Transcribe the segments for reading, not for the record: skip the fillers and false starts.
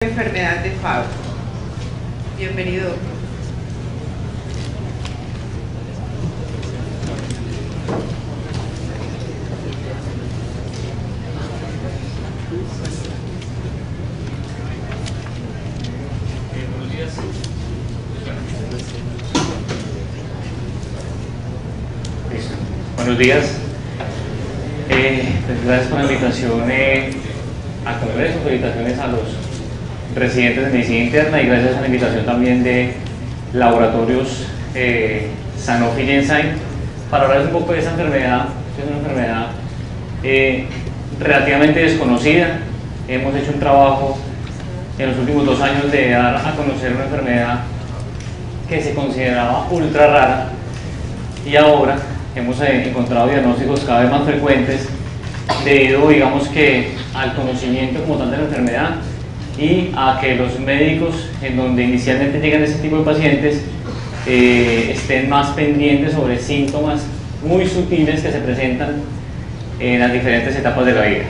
Enfermedad de Fabry. Bienvenido, doctor. Buenos días. Listo. Buenos días. Pues gracias por la invitación a Congreso, felicitaciones a los residentes de medicina interna y gracias a la invitación también de laboratorios Sanofi Genzyme para hablar un poco de esa enfermedad, que es una enfermedad relativamente desconocida. Hemos hecho un trabajo en los últimos 2 años de dar a conocer una enfermedad que se consideraba ultra rara y ahora hemos encontrado diagnósticos cada vez más frecuentes debido, digamos que, al conocimiento como tal de la enfermedad y a que los médicos en donde inicialmente llegan ese tipo de pacientes estén más pendientes sobre síntomas muy sutiles que se presentan en las diferentes etapas de la vida.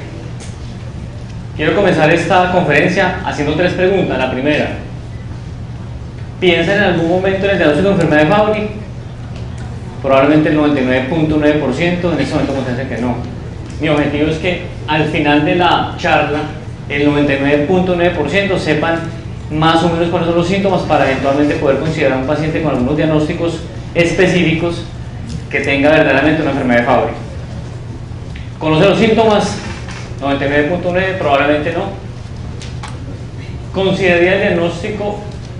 Quiero comenzar esta conferencia haciendo 3 preguntas. La primera, ¿piensan en algún momento en el diagnóstico de enfermedad de Fabry? Probablemente el 99.9%, en ese momento consideran que no. Mi objetivo es que al final de la charla el 99.9% sepan más o menos cuáles son los síntomas para eventualmente poder considerar a un paciente con algunos diagnósticos específicos que tenga verdaderamente una enfermedad de Fabry. ¿Conoce los síntomas? 99.9%, probablemente no. ¿Consideraría el diagnóstico?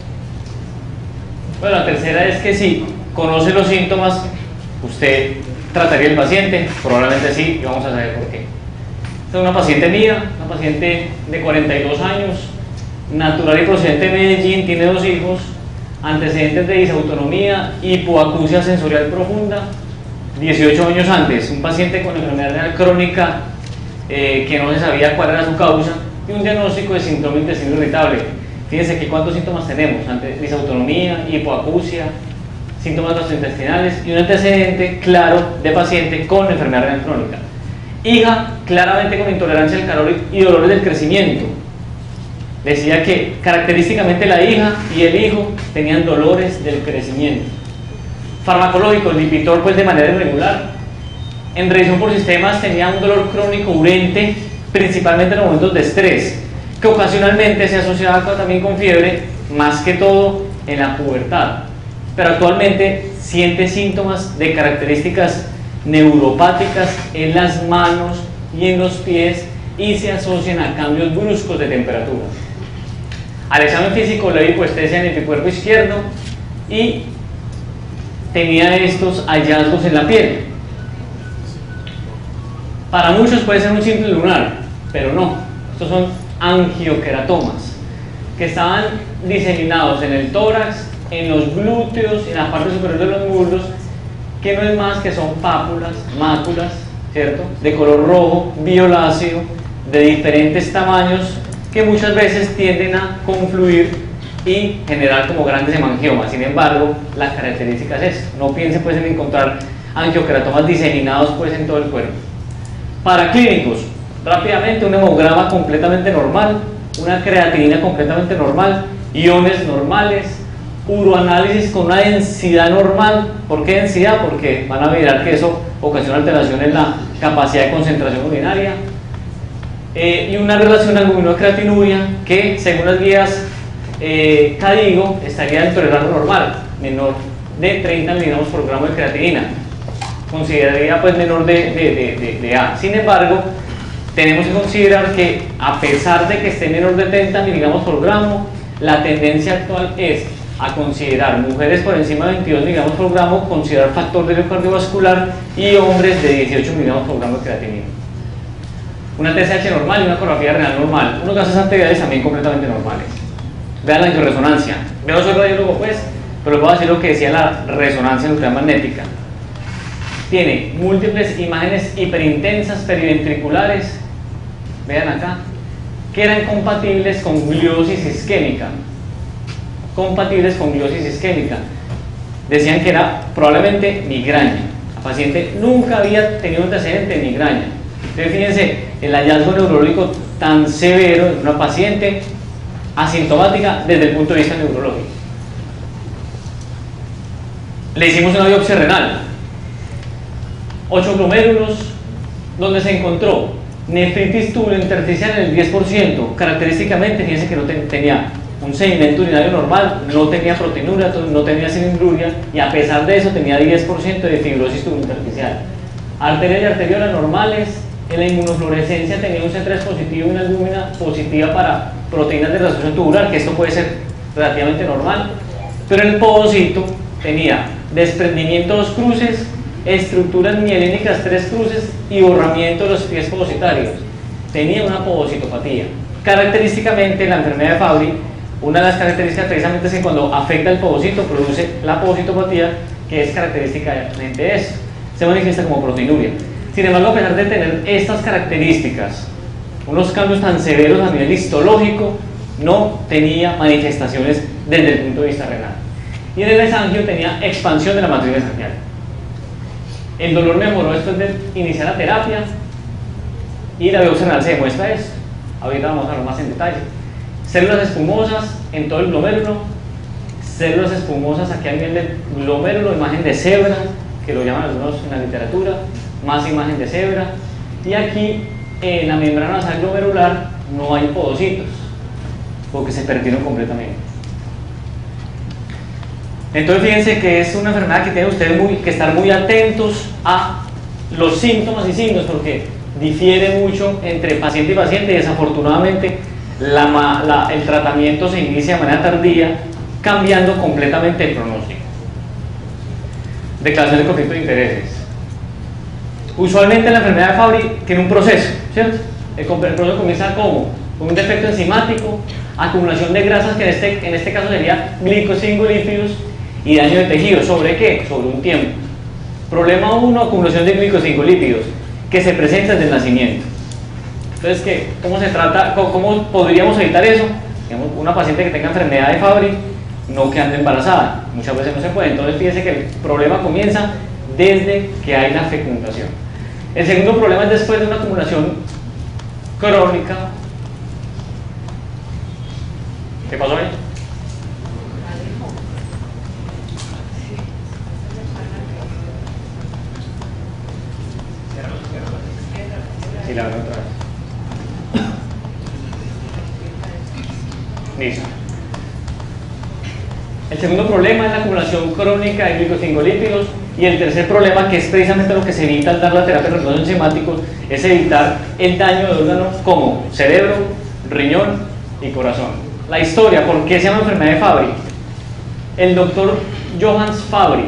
Bueno, la tercera es que si conoce los síntomas, ¿usted trataría al paciente? Probablemente sí, y vamos a saber por qué. Esta es una paciente mía, una paciente de 42 años, natural y procedente de Medellín, tiene 2 hijos, antecedentes de disautonomía, hipoacusia sensorial profunda, 18 años antes, un paciente con enfermedad renal crónica que no se sabía cuál era su causa y un diagnóstico de síndrome de intestino irritable. Fíjense aquí cuántos síntomas tenemos: disautonomía, hipoacusia, síntomas gastrointestinales y un antecedente claro de paciente con enfermedad renal crónica. Hija claramente con intolerancia al calor y dolores del crecimiento. Decía que característicamente la hija y el hijo tenían dolores del crecimiento. Farmacológico, el Lipitor pues de manera irregular. En revisión por sistemas tenía un dolor crónico urente, principalmente en los momentos de estrés, que ocasionalmente se asociaba también con fiebre, más que todo en la pubertad. Pero actualmente siente síntomas de características neuropáticas en las manos y en los pies y se asocian a cambios bruscos de temperatura. Al examen físico le di hipoestesia en el anticuerpo izquierdo y tenía estos hallazgos en la piel. Para muchos puede ser un simple lunar, pero no. Estos son angioqueratomas que estaban diseminados en el tórax, en los glúteos, en la parte superior de los muslos, que no es más que son pápulas, máculas, ¿cierto?, de color rojo, violáceo, de diferentes tamaños, que muchas veces tienden a confluir y generar como grandes hemangiomas. Sin embargo, la característica es esta. No piensen pues en encontrar angioqueratomas diseminados pues en todo el cuerpo. Para clínicos, rápidamente un hemograma completamente normal, una creatinina completamente normal, iones normales, uroanálisis con una densidad normal. ¿Por qué densidad? Porque van a mirar que eso ocasiona alteración en la capacidad de concentración urinaria, y una relación albumina-creatinuria que según las guías CADIGO estaría dentro del rango normal, menor de 30 miligramos por gramo de creatinina, consideraría pues menor de A. Sin embargo, tenemos que considerar que a pesar de que esté menor de 30 miligramos por gramo, la tendencia actual es a considerar mujeres por encima de 22 miligramos por gramo, considerar factor de riesgo cardiovascular, y hombres de 18 miligramos por gramo de creatinina. Una TSH normal y una ecografía renal normal, unos gases antivirales también completamente normales. Vean la angioresonancia. Yo no soy radiólogo pues, pero les voy a decir lo que decía la resonancia nuclear magnética. Tiene múltiples imágenes hiperintensas periventriculares, vean acá, que eran compatibles con gliosis isquémica. Compatibles con gliosis isquémica. Decían que era probablemente migraña. La paciente nunca había tenido un antecedente de migraña. Entonces fíjense, el hallazgo neurológico tan severo en una paciente asintomática desde el punto de vista neurológico. Le hicimos una biopsia renal, 8 glomérulos, donde se encontró nefritis tubulointersticial en el 10%. Característicamente, fíjense que no tenía un sedimento urinario normal, no tenía proteinuria, no tenía cilindruria, y a pesar de eso tenía 10% de fibrosis tubulointersticial. Arterias y arteriolas normales. En la inmunofluorescencia tenía un C3 positivo y una albúmina positiva para proteínas de resorción tubular, que esto puede ser relativamente normal, pero el povocito tenía desprendimiento 2 cruces, estructuras mielínicas 3 cruces y borramiento de los pies povocitarios. Tenía una povocitopatía. Característicamente, la enfermedad de Fabry, una de las características precisamente es que cuando afecta el povocito produce la povocitopatía, que es característicamente de esto. Se manifiesta como proteinuria. Sin embargo, a pesar de tener estas características, unos cambios tan severos a nivel histológico, no tenía manifestaciones desde el punto de vista renal. Y en el mesangio tenía expansión de la matriz mesangial. El dolor mejoró después de iniciar la terapia y la biopsia renal se demuestra esto. Ahorita vamos a hablar más en detalle. Células espumosas en todo el glomérulo, células espumosas aquí a nivel del glomérulo, imagen de cebra, que lo llaman algunos en la literatura, más imagen de cebra, y aquí en la membrana nasal glomerular no hay podocitos porque se perdieron completamente. Entonces fíjense que es una enfermedad que tienen ustedes que estar muy atentos a los síntomas y signos, porque difiere mucho entre paciente y paciente, y desafortunadamente el tratamiento se inicia de manera tardía, cambiando completamente el pronóstico. Declaración de conflicto de intereses. Usualmente la enfermedad de Fabry tiene un proceso, ¿cierto? El proceso comienza como con un defecto enzimático, acumulación de grasas, que en este caso sería glicosingolípidos, y daño de tejidos. ¿Sobre qué? Sobre un tiempo. Problema 1, acumulación de glicosingolípidos, que se presenta desde el nacimiento. Entonces, ¿cómo se trata? ¿Cómo podríamos evitar eso? Digamos, una paciente que tenga enfermedad de Fabry, no que ande embarazada, muchas veces no se puede. Entonces fíjense que el problema comienza desde que hay la fecundación. El segundo problema es después de una acumulación crónica. ¿Qué pasó ahí? Sí, la verdad otra vez. Listo. El segundo problema es la acumulación crónica de glicosingolípidos, y el tercer problema, que es precisamente lo que se evita al dar la terapia de reemplazo enzimático, es evitar el daño de órganos como cerebro, riñón y corazón. La historia, ¿por qué se llama enfermedad de Fabry? El doctor Johannes Fabry,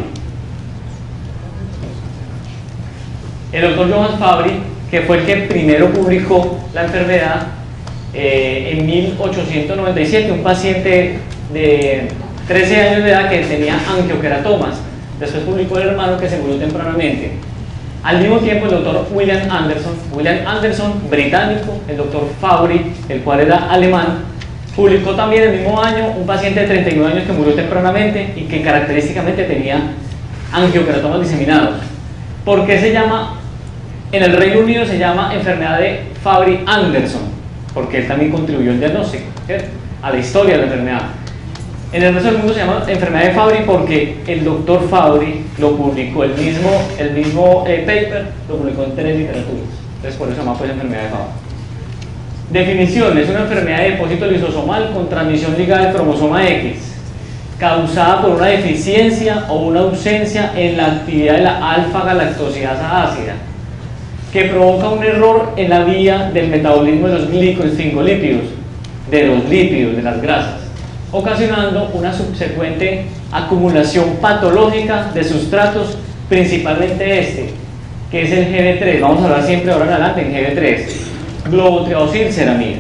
que fue el que primero publicó la enfermedad en 1897, un paciente de 13 años de edad que tenía angioqueratomas. Después publicó el hermano, que se murió tempranamente. Al mismo tiempo, el doctor William Anderson, británico, el doctor Fabry, el cual era alemán, publicó también el mismo año un paciente de 39 años que murió tempranamente y que característicamente tenía angioqueratomas diseminados. ¿Por qué se llama? En el Reino Unido se llama enfermedad de Fabry-Anderson, porque él también contribuyó al diagnóstico, ¿cierto?, a la historia de la enfermedad. En el resto del mundo se llama enfermedad de Fabry porque el doctor Fabry lo publicó, el mismo paper lo publicó en 3 literaturas. Entonces por eso se llama pues enfermedad de Fabry. Definición: es una enfermedad de depósito lisosomal con transmisión ligada al cromosoma X, causada por una deficiencia o una ausencia en la actividad de la alfa-galactosidasa ácida, que provoca un error en la vía del metabolismo de los glicosingolípidos, de los lípidos, de las grasas, ocasionando una subsecuente acumulación patológica de sustratos, principalmente este, que es el GB3. Vamos a hablar siempre ahora en adelante en GB3, globotriaosilceramida.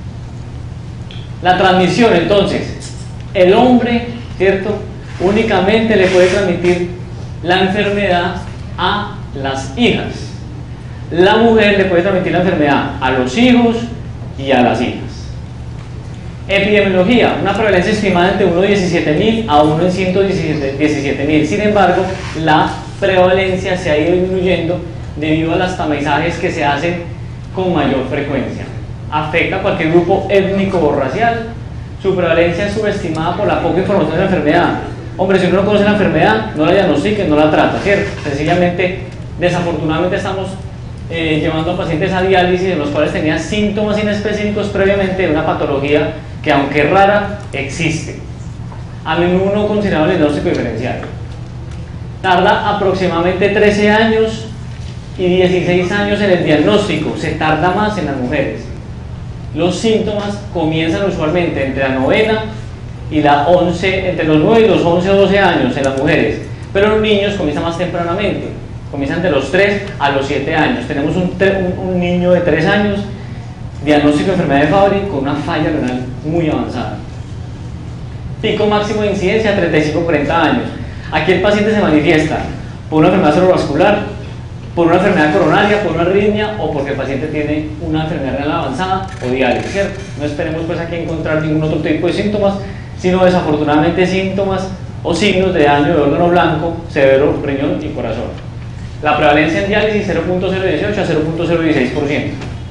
La transmisión, entonces, el hombre, ¿cierto?, únicamente le puede transmitir la enfermedad a las hijas. La mujer le puede transmitir la enfermedad a los hijos y a las hijas. Epidemiología: una prevalencia estimada entre 1 en 17.000 a 1 en 117.000. Sin embargo, la prevalencia se ha ido disminuyendo debido a los tamizajes que se hacen con mayor frecuencia. Afecta a cualquier grupo étnico o racial, su prevalencia es subestimada por la poca información de la enfermedad. Hombre, si uno no conoce la enfermedad, no la diagnostica, no la trata, ¿cierto? Sencillamente, desafortunadamente estamos llevando a pacientes a diálisis en los cuales tenían síntomas inespecíficos previamente de una patología que, aunque rara, existe. A menudo no considerado el diagnóstico diferencial. Tarda aproximadamente 13 años y 16 años en el diagnóstico, se tarda más en las mujeres. Los síntomas comienzan usualmente entre la novena y la 11, entre los 9 y los 11 o 12 años en las mujeres, pero los niños comienzan más tempranamente, comienzan de los 3 a los 7 años. Tenemos un niño de 3 años, diagnóstico de enfermedad de Fabry con una falla renal muy avanzada. Pico máximo de incidencia 35-40 años. Aquí el paciente se manifiesta por una enfermedad cerebrovascular, por una enfermedad coronaria, por una arritmia o porque el paciente tiene una enfermedad renal avanzada o diálisis, ¿cierto? No esperemos pues aquí encontrar ningún otro tipo de síntomas, sino desafortunadamente síntomas o signos de daño de órgano blanco, severo, riñón y corazón. La prevalencia en diálisis 0.018 a 0.016%.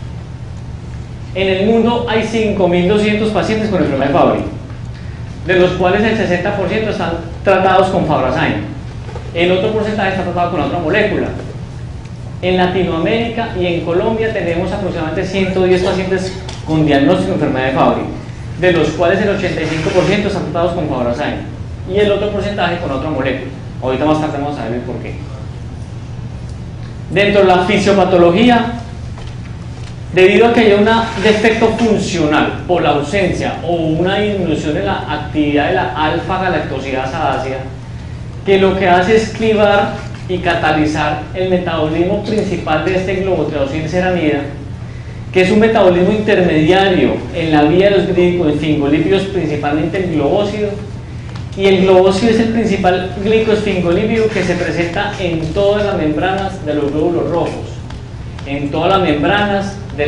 En el mundo hay 5.200 pacientes con enfermedad de Fabry, de los cuales el 60% están tratados con Fabrazyme. El otro porcentaje está tratado con otra molécula. En Latinoamérica y en Colombia tenemos aproximadamente 110 pacientes con diagnóstico de enfermedad de Fabry, de los cuales el 85% están tratados con Fabrazyme y el otro porcentaje con otra molécula. Ahorita más tarde vamos a ver el por qué. Dentro de la fisiopatología, debido a que haya un defecto funcional por la ausencia o una disminución en la actividad de la alfa-galactosidasa ácida, que lo que hace es clivar y catalizar el metabolismo principal de este globotriaosilceramida, que es un metabolismo intermediario en la vía de los glicoesfingolípidos, principalmente el globósido, y el globósido es el principal glicoesfingolípido que se presenta en todas las membranas de los glóbulos rojos, en todas las membranas de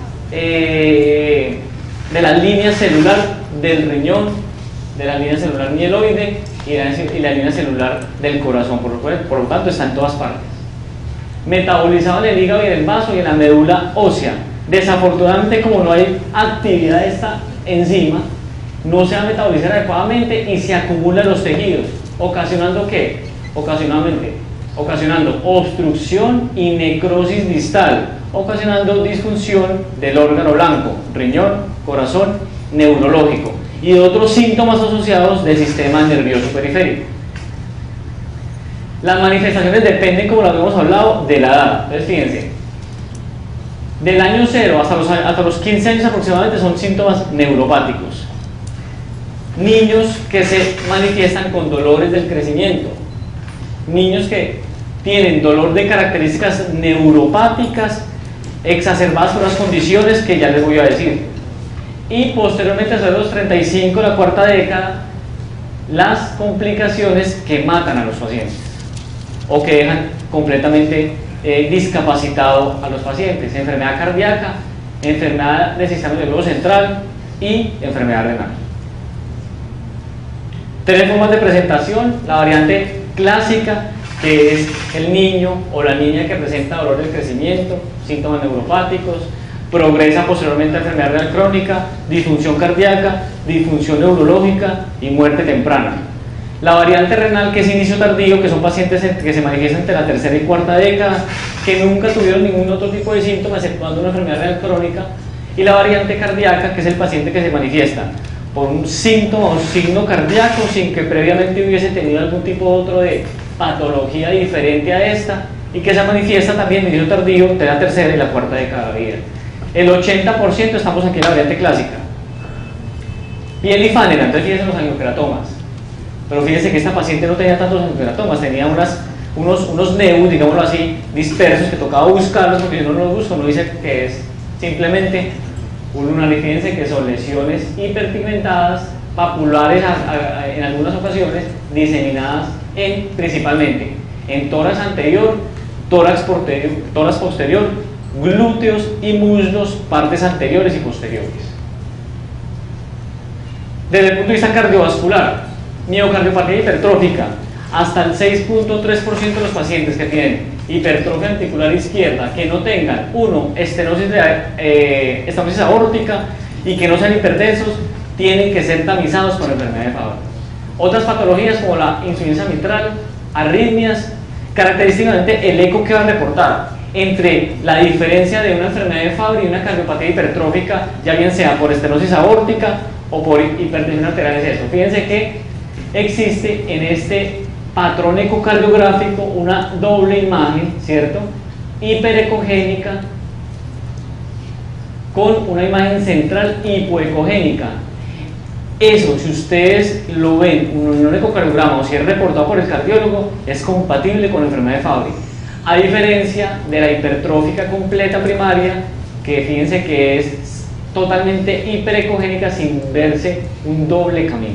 las líneas celular del riñón, de la línea celular mieloide y la línea celular del corazón, por lo tanto está en todas partes. Metabolizado en el hígado y en el vaso y en la médula ósea. Desafortunadamente, como no hay actividad de esta enzima, no se va a metabolizar adecuadamente y se acumula en los tejidos, ocasionando ¿qué? Ocasionando obstrucción y necrosis distal, ocasionando disfunción del órgano blanco, riñón, corazón, neurológico y otros síntomas asociados del sistema nervioso periférico. Las manifestaciones dependen, como lo habíamos hablado, de la edad. Entonces fíjense, del año 0 hasta los 15 años aproximadamente son síntomas neuropáticos. Niños que se manifiestan con dolores del crecimiento, niños que tienen dolor de características neuropáticas exacerbadas por las condiciones que ya les voy a decir, y posteriormente hasta los 35, la cuarta década, las complicaciones que matan a los pacientes o que dejan completamente discapacitado a los pacientes: enfermedad cardíaca, enfermedad del sistema nervioso central y enfermedad renal. Tres formas de presentación: la variante clásica, que es el niño o la niña que presenta dolor del crecimiento, síntomas neuropáticos, progresa posteriormente a enfermedad renal crónica, disfunción cardíaca, disfunción neurológica y muerte temprana. La variante renal, que es inicio tardío, que son pacientes que se manifiestan entre la tercera y cuarta década, que nunca tuvieron ningún otro tipo de síntomas exceptuando una enfermedad renal crónica. Y la variante cardíaca, que es el paciente que se manifiesta por un síntoma o signo cardíaco sin que previamente hubiese tenido algún tipo otro de patología diferente a esta, y que se manifiesta también en inicio tardío de la tercera y la cuarta década de vida. El 80% estamos aquí en la variante clásica. Piel y fánera, entonces fíjense los angiokeratomas. Pero fíjense que esta paciente no tenía tantos angiokeratomas, tenía unos neus, digámoslo así, dispersos, que tocaba buscarlos, porque si uno no los busca, uno dice que es simplemente pulmonarifidense, que son lesiones hiperpigmentadas, papulares en algunas ocasiones, diseminadas principalmente en tórax anterior, tórax posterior, glúteos y muslos, partes anteriores y posteriores. Desde el punto de vista cardiovascular, miocardiopatía hipertrófica, hasta el 6.3% de los pacientes que tienen hipertrofia articular izquierda, que no tengan, estenosis aórtica y que no sean hipertensos, tienen que ser tamizados por enfermedad de Fabry. Otras patologías como la insuficiencia mitral, arritmias, característicamente el eco que va a reportar entre la diferencia de una enfermedad de Fabry y una cardiopatía hipertrófica, ya bien sea por estenosis aórtica o por hipertensión arterial, es eso. Fíjense que existe en este patrón ecocardiográfico una doble imagen, ¿cierto? Hiperecogénica con una imagen central hipoecogénica. Eso, si ustedes lo ven en un ecocardiograma o si es reportado por el cardiólogo, es compatible con la enfermedad de Fabry, a diferencia de la hipertrófica completa primaria, que fíjense que es totalmente hiperecogénica sin verse un doble camino.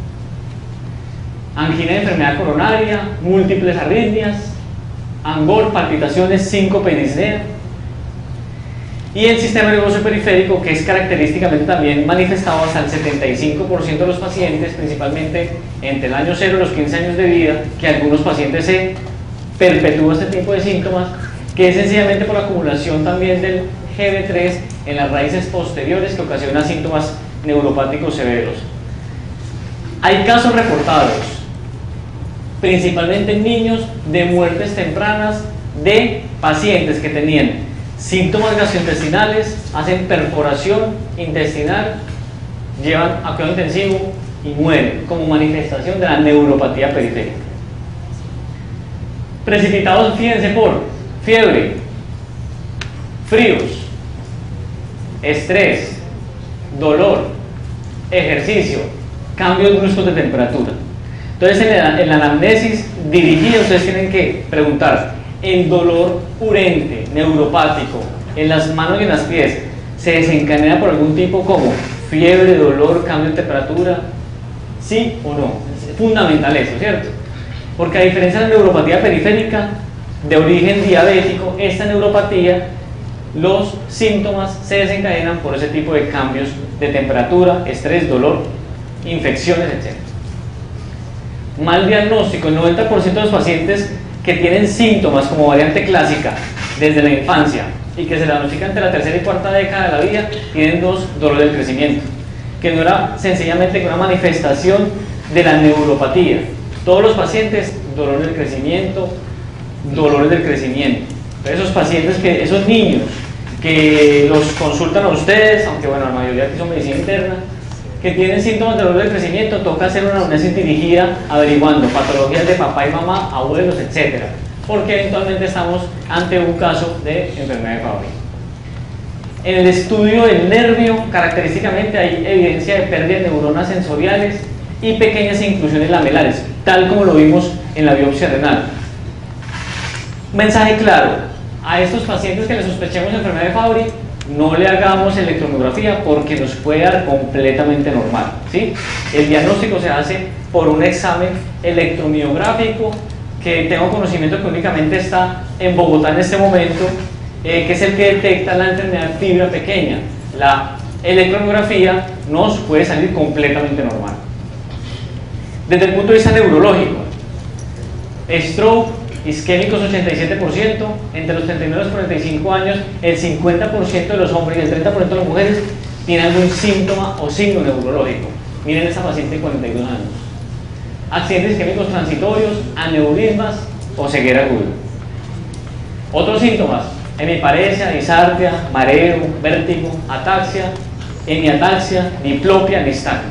Angina de enfermedad coronaria, múltiples arritmias, angor, palpitaciones, síncope y disnea. Y el sistema nervioso periférico, que es característicamente también manifestado hasta el 75% de los pacientes, principalmente entre el año 0 y los 15 años de vida, que algunos pacientes se perpetúan este tipo de síntomas, que es sencillamente por la acumulación también del GB3 en las raíces posteriores que ocasiona síntomas neuropáticos severos. Hay casos reportados, principalmente en niños, de muertes tempranas de pacientes que tenían síntomas gastrointestinales, hacen perforación intestinal, llevan a cuidado intensivo y mueren como manifestación de la neuropatía periférica. Precipitados, fíjense, por fiebre, fríos, estrés, dolor, ejercicio, cambios bruscos de temperatura. Entonces, en la anamnesis dirigida, ustedes tienen que preguntar: el dolor urente, neuropático, en las manos y en los pies, ¿se desencadena por algún tipo como fiebre, dolor, cambio de temperatura? ¿Sí o no? Es fundamental eso, ¿cierto? Porque a diferencia de la neuropatía periférica de origen diabético, esta neuropatía, los síntomas se desencadenan por ese tipo de cambios de temperatura, estrés, dolor, infecciones, etc. Mal diagnóstico: el 90% de los pacientes que tienen síntomas como variante clásica desde la infancia y que se diagnostican entre la tercera y cuarta década de la vida tienen dolor del crecimiento, que no era sencillamente una manifestación de la neuropatía. Todos los pacientes, dolor del crecimiento, dolores del crecimiento. Esos pacientes, esos niños que los consultan a ustedes, aunque bueno, la mayoría aquí son medicina interna, que tienen síntomas de dolor del crecimiento, toca hacer una anamnesis dirigida averiguando patologías de papá y mamá, abuelos, etc. Porque eventualmente estamos ante un caso de enfermedad de Fabry. En el estudio del nervio, característicamente hay evidencia de pérdida de neuronas sensoriales y pequeñas inclusiones lamelares, tal como lo vimos en la biopsia renal. Mensaje claro: a estos pacientes que les sospechemos enfermedad de Fabry, no le hagamos electromiografía porque nos puede dar completamente normal, ¿sí? El diagnóstico se hace por un examen electromiográfico que tengo conocimiento que únicamente está en Bogotá en este momento, que es el que detecta la enfermedad de fibra pequeña. La electromiografía nos puede salir completamente normal. Desde el punto de vista neurológico, stroke, isquémicos 87%, entre los 39 y los 45 años, el 50% de los hombres y el 30% de las mujeres tienen algún síntoma o signo neurológico. Miren esa paciente de 42 años. Accidentes isquémicos transitorios, aneurismas o ceguera aguda. Otros síntomas: hemiparesia, disartria, mareo, vértigo, ataxia, hemiataxia, diplopia, nistagmus.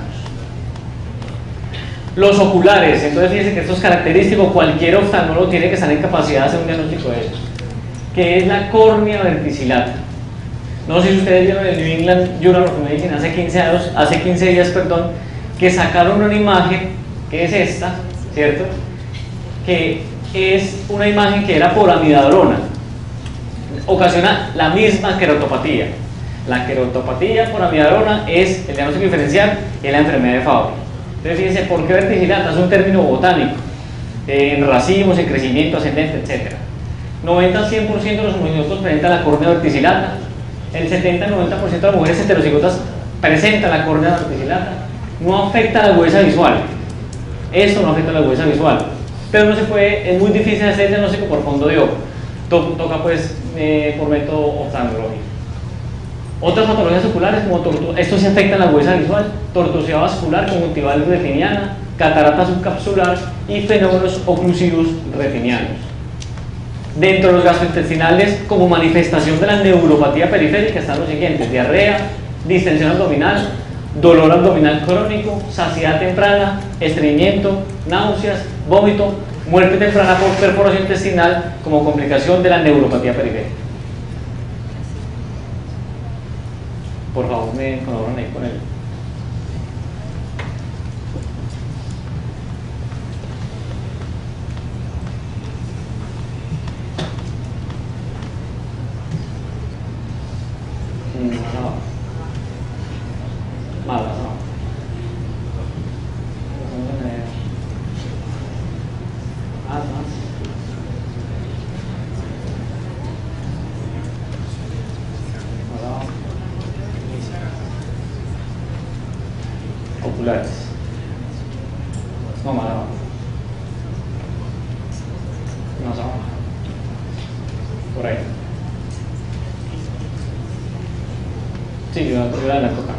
Los oculares, entonces fíjense que esto es característico, cualquier oftalmólogo tiene que estar en capacidad de hacer un diagnóstico de eso, que es la córnea verticillata. No sé si ustedes vieron el New England Journal of Medicine hace 15 días, que sacaron una imagen, que es esta, ¿cierto? Que es una imagen que era por amidadrona, ocasiona la misma queratopatía. La queratopatía por amidadrona es el diagnóstico diferencial en la enfermedad de Fabry. Entonces fíjense, ¿por qué verticillata? Es un término botánico, en racimos, en crecimiento ascendente, etc. 90-100% de los homozigotos presentan la córnea verticillata, el 70-90% de las mujeres heterocigotas presentan la córnea verticillata. No afecta a la agudeza visual, esto no afecta a la agudeza visual, pero no se puede, es muy difícil hacer el diagnóstico por fondo de ojo, toca pues por método oftalmológico. Otras patologías oculares como esto sí afecta la agudeza visual, tortuosidad vascular, conjuntival retiniana, catarata subcapsular y fenómenos oclusivos retinianos. Dentro de los gastrointestinales, como manifestación de la neuropatía periférica, están los siguientes: diarrea, distensión abdominal, dolor abdominal crónico, saciedad temprana, estreñimiento, náuseas, vómito, muerte temprana por perforación intestinal como complicación de la neuropatía periférica. Por favor, me colaboran ahí con él. Oculares. No, más abajo. Más abajo. Por ahí. Sí, yo la de la coca.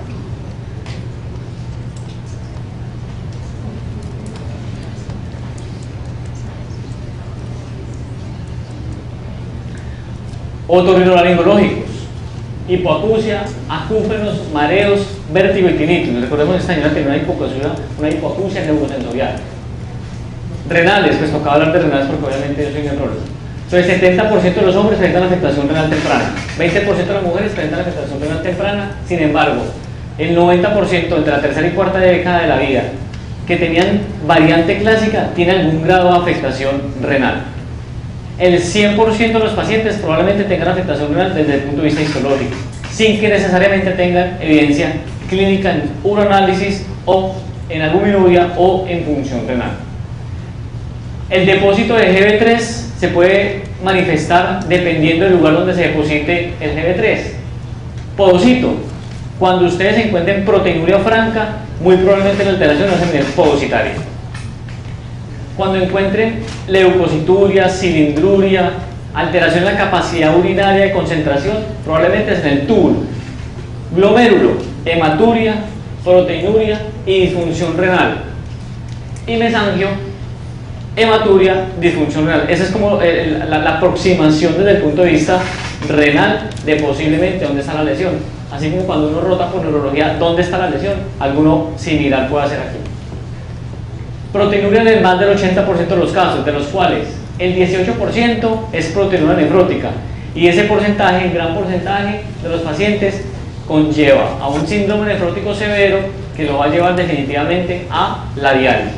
Otorrinolaringológicos: hipoacusia, acúfenos, mareos, vértigo y tinnitus. Recordemos que esta señora tiene una hipoacusia neurosensorial. Renales, pues tocaba hablar de renales porque obviamente yo soy neurólogo. Entonces, 70% de los hombres presentan afectación renal temprana, 20% de las mujeres presentan afectación renal temprana. Sin embargo, el 90% entre la tercera y cuarta década de la vida que tenían variante clásica tiene algún grado de afectación renal. El 100% de los pacientes probablemente tengan afectación renal desde el punto de vista histológico, sin que necesariamente tengan evidencia clínica en uroanálisis o en albuminuria o en función renal. El depósito de GB3 se puede manifestar dependiendo del lugar donde se deposite el GB3. Podocito: cuando ustedes encuentren proteinuria franca, muy probablemente la alteración es a nivel podocitario. Cuando encuentren leucocituria, cilindruria, alteración en la capacidad urinaria de concentración, probablemente es en el túbulo. Glomérulo: hematuria, proteinuria y disfunción renal. Y mesangio: hematuria, disfunción renal. Esa es como la aproximación desde el punto de vista renal de posiblemente dónde está la lesión. Así como cuando uno rota por neurología dónde está la lesión, alguno similar puede hacer aquí. Proteinuria en el más del 80% de los casos, de los cuales el 18% es proteinuria nefrótica, y ese porcentaje, el gran porcentaje de los pacientes, conlleva a un síndrome nefrótico severo que lo va a llevar definitivamente a la diálisis.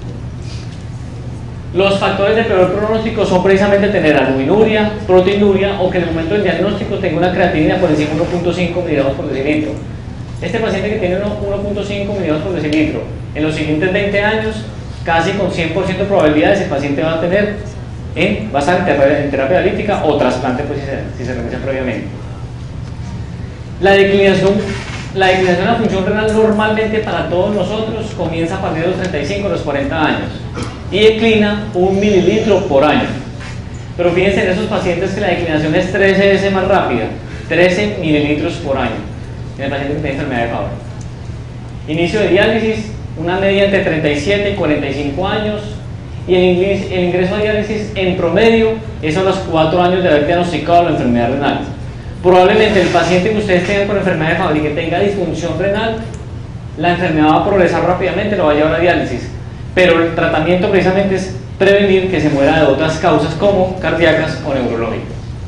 Los factores de peor pronóstico son precisamente tener albuminuria, proteinuria, o que en el momento del diagnóstico tenga una creatinina por encima de 1.5 miligramos por decilitro. Este paciente que tiene 1.5 miligramos por decilitro, en los siguientes 20 años, casi con 100% de probabilidades, el paciente va a estar en terapia dialítica o trasplante, pues, si se realiza previamente. La declinación de la función renal normalmente para todos nosotros comienza a partir de los 35 a los 40 años y declina 1 mililitro por año. Pero fíjense en esos pacientes que la declinación es 13 veces más rápida, 13 mililitros por año, en el paciente que tiene enfermedad de Fabry. Inicio de diálisis: una media entre 37 y 45 años, y el ingreso a diálisis en promedio es a los 4 años de haber diagnosticado la enfermedad renal. Probablemente el paciente que ustedes tengan con enfermedad de Fabry que tenga disfunción renal, la enfermedad va a progresar rápidamente, lo va a llevar a diálisis, pero el tratamiento precisamente es prevenir que se muera de otras causas como cardíacas o neurológicas.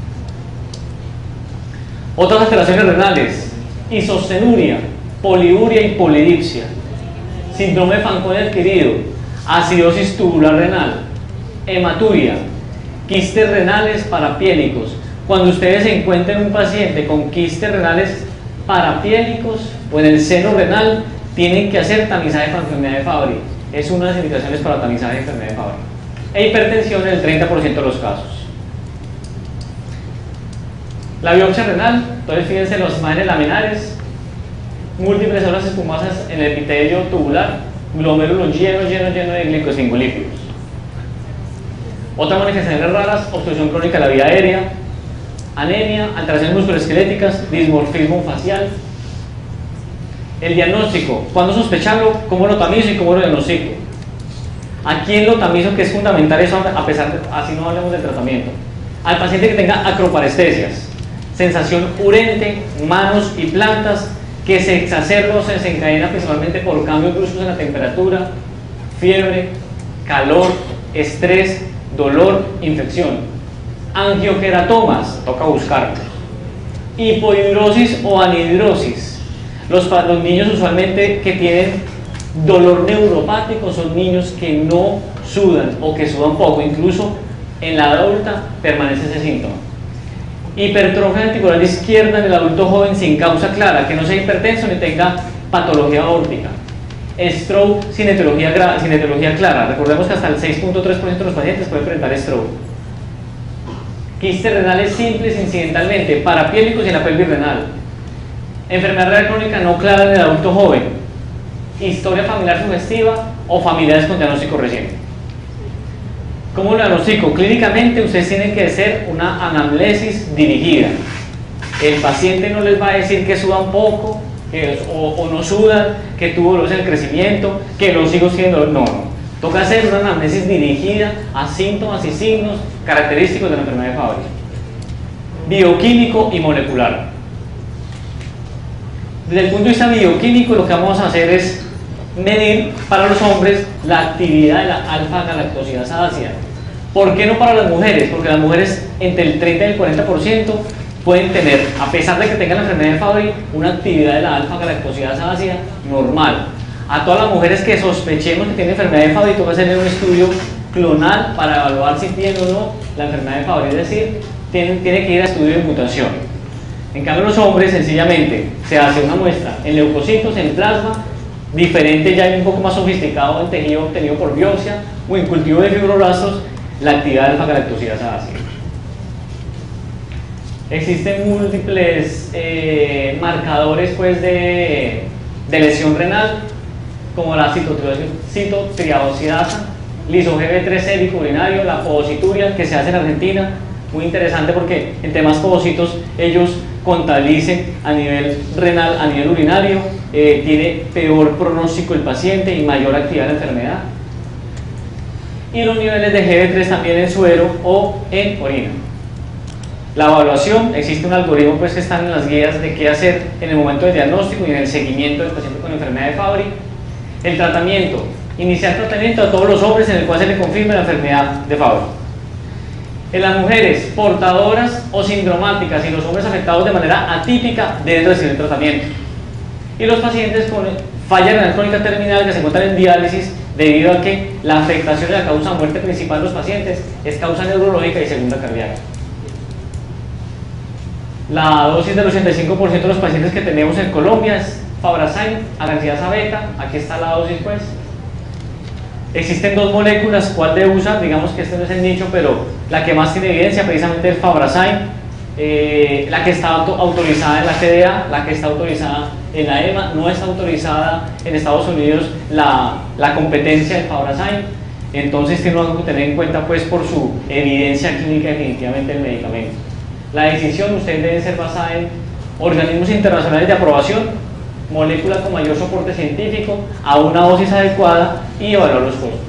Otras alteraciones renales: isostenuria, poliuria y polidipsia, síndrome de Fanconi adquirido, acidosis tubular renal, hematuria, quistes renales parapiélicos. Cuando ustedes encuentren un paciente con quistes renales parapiélicos o en el seno renal, tienen que hacer tamizaje para enfermedad de Fabry. Es una de las indicaciones para tamizaje de enfermedad de Fabry. E hipertensión en el 30% de los casos. La biopsia renal: entonces fíjense los imágenes laminares, múltiples células espumosas en el epitelio tubular, glomérulo lleno de glicosfingolípidos. Otras manifestaciones raras: obstrucción crónica de la vía aérea, anemia, alteraciones musculoesqueléticas, dismorfismo facial. El diagnóstico, ¿cuándo sospecharlo? ¿Cómo lo tamizo y cómo lo diagnostico? ¿A quién lo tamizo? Que es fundamental eso, a pesar de, así no hablemos del tratamiento. Al paciente que tenga acroparestesias, sensación urente, manos y plantas, que se exacerba o se desencadena principalmente por cambios bruscos en la temperatura, fiebre, calor, estrés, dolor, infección. Angiokeratomas, toca buscarlos. Hipohidrosis o anhidrosis. Los niños usualmente que tienen dolor neuropático son niños que no sudan o que sudan poco, incluso en la edad adulta permanece ese síntoma. Hipertrofia ventricular izquierda en el adulto joven sin causa clara, que no sea hipertenso ni tenga patología aórtica. Stroke sin etiología clara, recordemos que hasta el 6.3% de los pacientes pueden presentar stroke. Quistes renales simples incidentalmente, parapiélicos y en la pelvis renal. Enfermedad renal crónica no clara en el adulto joven. Historia familiar sugestiva o familiares con diagnóstico reciente. ¿Cómo lo diagnostico? Clínicamente ustedes tienen que hacer una anamnesis dirigida. El paciente no les va a decir que sudan poco o no sudan, que tuvo dolor en el crecimiento, que los hijos tienen dolor. No. Toca hacer una anamnesis dirigida a síntomas y signos característicos de la enfermedad de Fabry. Bioquímico y molecular. Desde el punto de vista bioquímico, lo que vamos a hacer es medir para los hombres la actividad de la alfa-galactosidasa ácida. ¿Por qué no para las mujeres? Porque las mujeres entre el 30 y el 40% pueden tener, a pesar de que tengan la enfermedad de Fabry, una actividad de la alfa-galactosidasa ácida normal. A todas las mujeres que sospechemos que tienen enfermedad de Fabry, toca hacer un estudio clonal para evaluar si tienen o no la enfermedad de Fabry, es decir, tiene que ir a estudio de mutación. En cambio, los hombres sencillamente se hace una muestra en leucocitos, en plasma, diferente ya y un poco más sofisticado en tejido obtenido por biopsia o en cultivo de fibroblastos, la actividad de alfa-galactosidasa ácida. Existen múltiples marcadores pues, de lesión renal, como la citotriaosidasa, liso-GB3 urinario, la povocituria que se hace en Argentina, muy interesante porque entre más povocitos ellos contabilicen a nivel renal, a nivel urinario, tiene peor pronóstico el paciente y mayor actividad de la enfermedad. Y los niveles de GB3 también en suero o en orina. La evaluación, existe un algoritmo pues, que están en las guías de qué hacer en el momento del diagnóstico y en el seguimiento del paciente con enfermedad de Fabry. El tratamiento, iniciar tratamiento a todos los hombres en el cual se le confirme la enfermedad de Fabry. En las mujeres portadoras o sindromáticas y los hombres afectados de manera atípica deben recibir el tratamiento. Y los pacientes con falla renal crónica terminal que se encuentran en diálisis debido a que la afectación de la causa de muerte principal de los pacientes es causa neurológica y segunda cardíaca. La dosis del 85% de los pacientes que tenemos en Colombia es Fabrazyme, agarciasa beta, aquí está la dosis pues. Existen dos moléculas, ¿cuál de usar? Digamos que este no es el nicho, pero la que más tiene evidencia precisamente es Fabrazyme, la que está autorizada en la FDA, la que está autorizada en la EMA, no está autorizada en Estados Unidos la competencia de Fabrazyme, entonces tiene que tener en cuenta pues por su evidencia clínica definitivamente el medicamento. La decisión ustedes debe ser basada en organismos internacionales de aprobación, molécula con mayor soporte científico, a una dosis adecuada y evaluar los costos.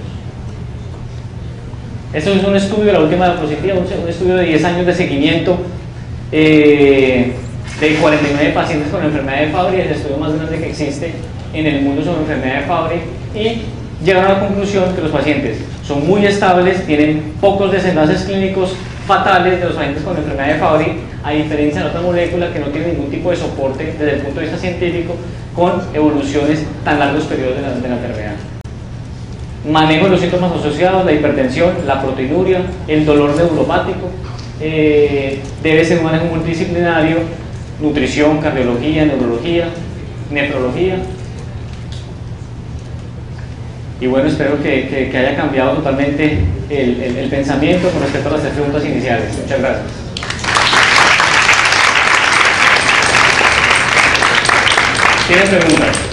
Esto es un estudio de la última diapositiva, un estudio de 10 años de seguimiento de 49 pacientes con enfermedad de Fabry, el estudio más grande que existe en el mundo sobre enfermedad de Fabry, y llegaron a la conclusión que los pacientes son muy estables, tienen pocos desenlaces clínicos fatales de los pacientes con enfermedad de Fabry, a diferencia de otra molécula que no tiene ningún tipo de soporte desde el punto de vista científico con evoluciones tan largos periodos de la enfermedad. Manejo de los síntomas asociados, la hipertensión, la proteinuria, el dolor neuropático, debe ser un manejo multidisciplinario, nutrición, cardiología, neurología, nefrología. Y bueno, espero que haya cambiado totalmente el pensamiento con respecto a las 3 preguntas iniciales. Muchas gracias. ¿Tienen preguntas?